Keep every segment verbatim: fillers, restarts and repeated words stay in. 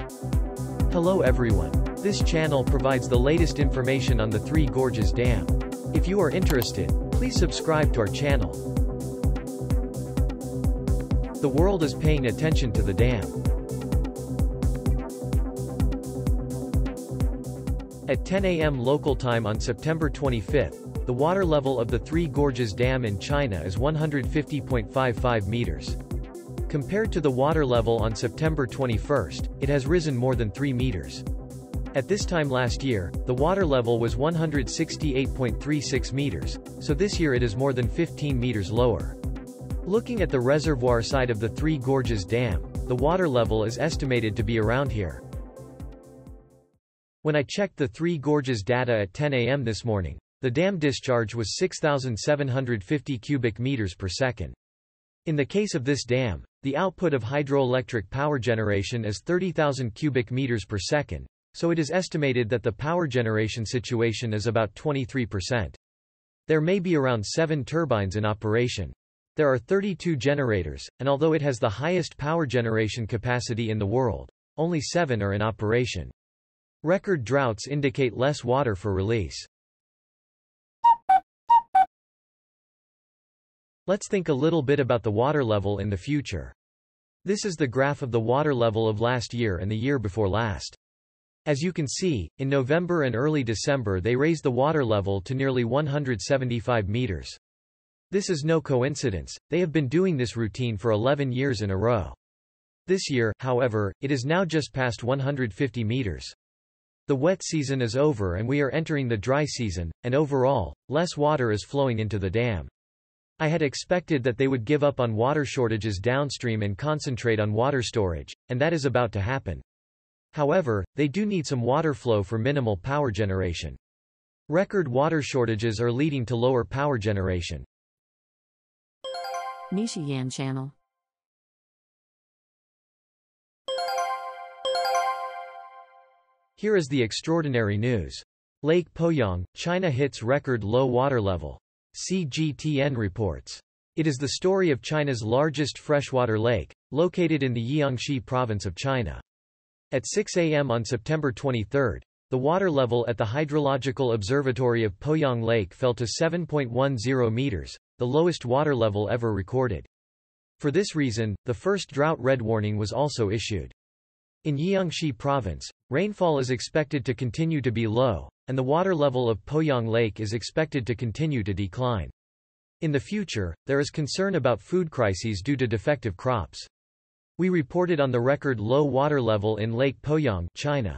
Hello everyone. This channel provides the latest information on the Three Gorges Dam. If you are interested, please subscribe to our channel. The world is paying attention to the dam. At ten A M local time on September twenty-fifth, the water level of the Three Gorges Dam in China is one hundred fifty point five five meters. Compared to the water level on September twenty-first, it has risen more than three meters. At this time last year, the water level was one hundred sixty-eight point three six meters, so this year it is more than fifteen meters lower. Looking at the reservoir side of the Three Gorges Dam, the water level is estimated to be around here. When I checked the Three Gorges data at ten A M this morning, the dam discharge was six thousand seven hundred fifty cubic meters per second. In the case of this dam, the output of hydroelectric power generation is thirty thousand cubic meters per second, so it is estimated that the power generation situation is about twenty-three percent. There may be around seven turbines in operation. There are thirty-two generators, and although it has the highest power generation capacity in the world, only seven are in operation. Record droughts indicate less water for release. Let's think a little bit about the water level in the future. This is the graph of the water level of last year and the year before last. As you can see, in November and early December they raised the water level to nearly one hundred seventy-five meters. This is no coincidence, they have been doing this routine for eleven years in a row. This year, however, it is now just past one hundred fifty meters. The wet season is over and we are entering the dry season, and overall, less water is flowing into the dam. I had expected that they would give up on water shortages downstream and concentrate on water storage, and that is about to happen. However, they do need some water flow for minimal power generation. Record water shortages are leading to lower power generation. NISHIYAN channel. Here is the extraordinary news. Lake Poyong, China hits record low water level. C G T N reports. It is the story of China's largest freshwater lake, located in the Jiangxi province of China. At six A M on September twenty-third, the water level at the Hydrological Observatory of Poyong Lake fell to seven point one zero meters, the lowest water level ever recorded. For this reason, the first drought red warning was also issued. In Jiangxi province, rainfall is expected to continue to be low, and the water level of Poyong Lake is expected to continue to decline. In the future, there is concern about food crises due to defective crops. We reported on the record low water level in Lake Poyong, China.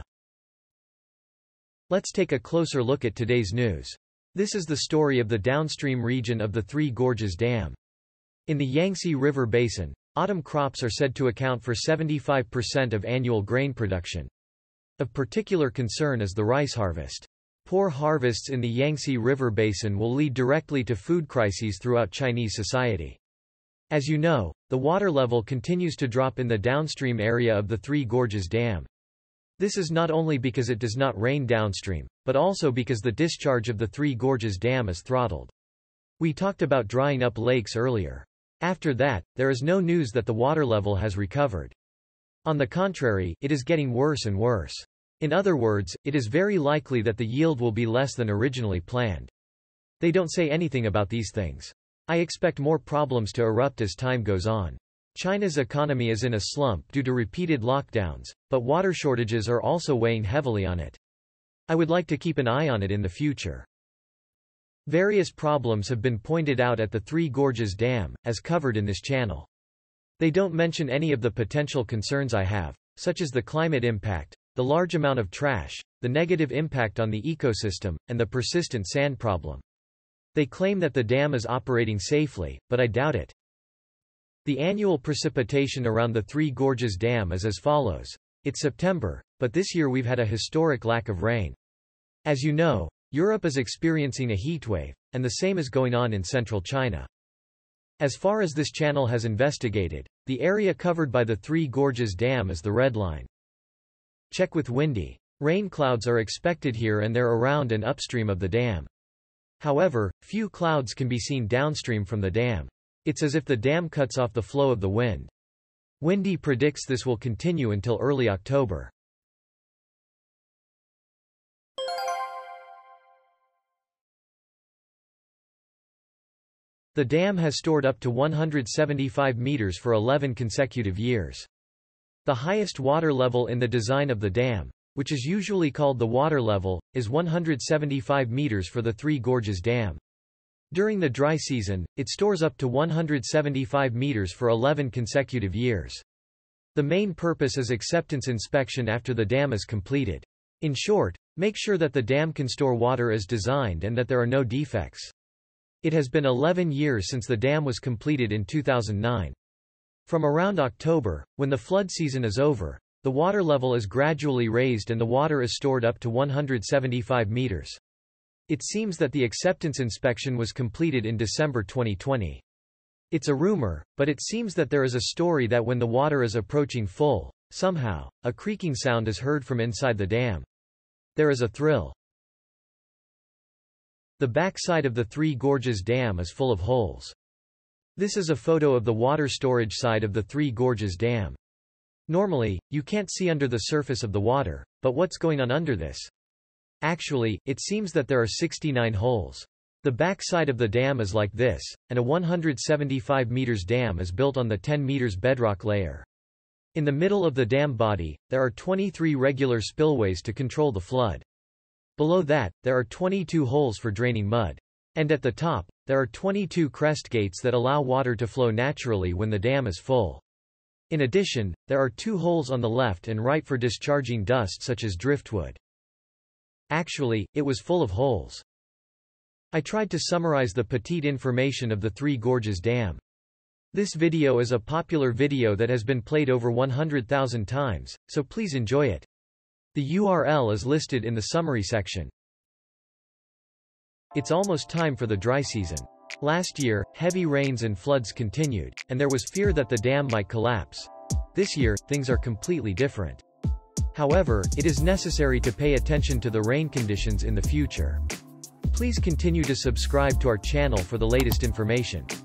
Let's take a closer look at today's news. This is the story of the downstream region of the Three Gorges Dam. In the Yangtze River Basin, autumn crops are said to account for seventy-five percent of annual grain production. Of particular concern is the rice harvest. Poor harvests in the Yangtze River Basin will lead directly to food crises throughout Chinese society. As you know, the water level continues to drop in the downstream area of the Three Gorges Dam. This is not only because it does not rain downstream, but also because the discharge of the Three Gorges Dam is throttled. We talked about drying up lakes earlier. After that, there is no news that the water level has recovered. On the contrary, it is getting worse and worse. In other words, it is very likely that the yield will be less than originally planned. They don't say anything about these things. I expect more problems to erupt as time goes on. China's economy is in a slump due to repeated lockdowns, but water shortages are also weighing heavily on it. I would like to keep an eye on it in the future. Various problems have been pointed out at the Three Gorges Dam, as covered in this channel. They don't mention any of the potential concerns I have, such as the climate impact, the large amount of trash, the negative impact on the ecosystem, and the persistent sand problem. They claim that the dam is operating safely, but I doubt it. The annual precipitation around the Three Gorges Dam is as follows. It's September, but this year we've had a historic lack of rain. As you know, Europe is experiencing a heatwave, and the same is going on in central China. As far as this channel has investigated, the area covered by the Three Gorges Dam is the red line. Check with windy. Rain clouds are expected here and there around and upstream of the dam. However, few clouds can be seen downstream from the dam. It's as if the dam cuts off the flow of the wind. Windy predicts this will continue until early October. The dam has stored up to one hundred seventy-five meters for eleven consecutive years. The highest water level in the design of the dam, which is usually called the water level, is one hundred seventy-five meters for the Three Gorges Dam. During the dry season, it stores up to one hundred seventy-five meters for eleven consecutive years. The main purpose is acceptance inspection after the dam is completed. In short, make sure that the dam can store water as designed and that there are no defects. It has been eleven years since the dam was completed in two thousand nine. From around October, when the flood season is over, the water level is gradually raised and the water is stored up to one hundred seventy-five meters. It seems that the acceptance inspection was completed in December twenty twenty. It's a rumor, but it seems that there is a story that when the water is approaching full, somehow, a creaking sound is heard from inside the dam. There is a thrill. The backside of the Three Gorges Dam is full of holes. This is a photo of the water storage side of the Three Gorges Dam. Normally, you can't see under the surface of the water, but what's going on under this? Actually, it seems that there are sixty-nine holes. The back side of the dam is like this, and a one hundred seventy-five meters dam is built on the ten meters bedrock layer. In the middle of the dam body, there are twenty-three regular spillways to control the flood. Below that, there are twenty-two holes for draining mud. And at the top, there are twenty-two crest gates that allow water to flow naturally when the dam is full. In addition, there are two holes on the left and right for discharging dust such as driftwood. Actually, it was full of holes. I tried to summarize the petite information of the Three Gorges Dam. This video is a popular video that has been played over one hundred thousand times, so please enjoy it. The U R L is listed in the summary section. It's almost time for the dry season. Last year, heavy rains and floods continued, and there was fear that the dam might collapse. This year, things are completely different. However, it is necessary to pay attention to the rain conditions in the future. Please continue to subscribe to our channel for the latest information.